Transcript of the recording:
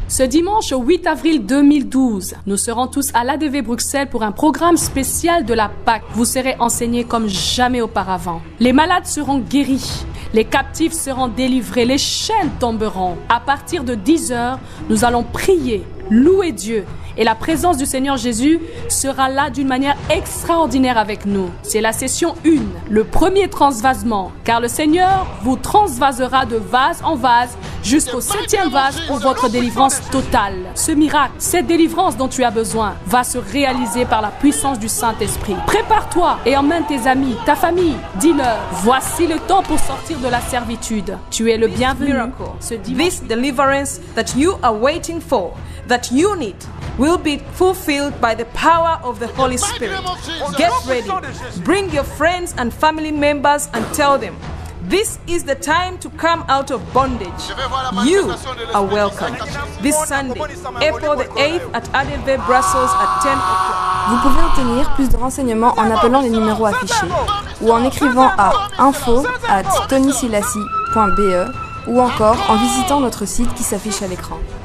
Ce dimanche 8 avril 2012, nous serons tous à l'ADV Bruxelles pour un programme spécial de la Pâque. Vous serez enseignés comme jamais auparavant. Les malades seront guéris. Les captifs seront délivrés, les chaînes tomberont. À partir de 10h, nous allons prier, louer Dieu. Et la présence du Seigneur Jésus sera là d'une manière extraordinaire avec nous. C'est la session 1, le premier transvasement. Car le Seigneur vous transvasera de vase en vase jusqu'au 7e vase pour votre délivrance totale. Ce miracle, cette délivrance dont tu as besoin, va se réaliser par la puissance du Saint-Esprit. Prépare-toi et emmène tes amis, ta famille. Dis-leur, voici le temps pour sortir de la servitude. Tu es le bienvenu. This deliverance that you are waiting for, that you need, will be fulfilled by the power of the Holy Spirit. Get ready. Bring your friends and family members and tell them, this is the time to come out of bondage. You are welcome. This Sunday, April the 8th at ADV Brussels at 10 o'clock. Vous pouvez obtenir plus de renseignements en appelant les numéros affichés ou en écrivant à info@tonysilassi.be ou encore en visitant notre site qui s'affiche à l'écran.